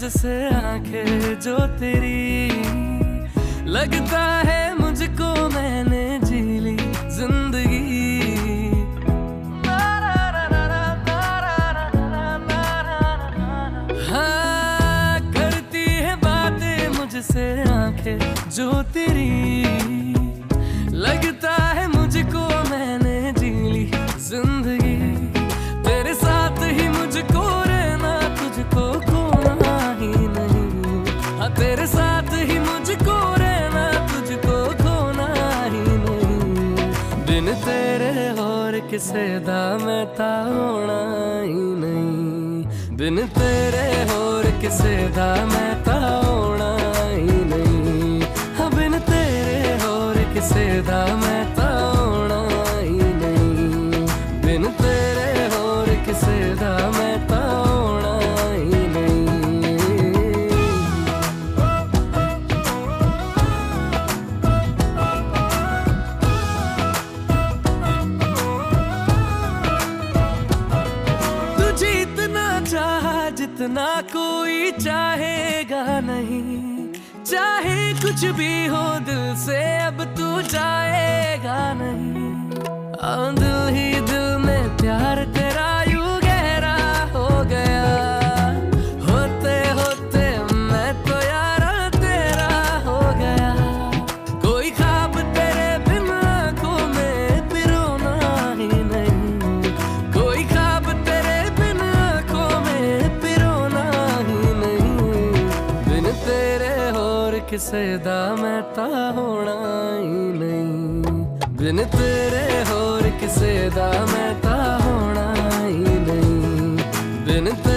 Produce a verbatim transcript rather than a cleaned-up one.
मुझसे आंखें जो तेरी, लगता है मुझको मैंने जी ली जिंदगी। हाँ, करती है बातें मुझसे आंखें जो तेरी, लगता है मुझको मैंने जी ली जिंदगी। तेरे साथ ही मुझको रहना, तुझको खोना ही नहीं। हाँ, तेरे साथ ही मुझको रहना, तुझको खोना ही नहीं। बिन तेरे और किसे दा मैं ता होना ही नहीं। बिन तेरे और किसे दा मैं ता होना ही नहीं। हाँ, बिन तेरे और किसे दा मैं ता होना ही नहीं। बिन तेरे और किसे दा मैं ता होना ही नहीं। तुझे इतना चाहा जितना कोई चाहेगा नहीं। चाहे कुछ भी हो दिल से अब तू जाएगा नहीं। हाँ, दिल ही दिल में प्यार तेरा यूं गहरा हो गया। होते होते मैं तो यारा तेरा हो गया। कोई ख्वाब तेरे बिन आंखों में पिरोना ही नहीं। कोई ख्वाब तेरे बिन आंखों में पिरोना ही नहीं। बिन तेरे और किसे दा मैं ता होना ही नहीं। बिन तेरे और किसे दा मैं ता होना ही नहीं। बिन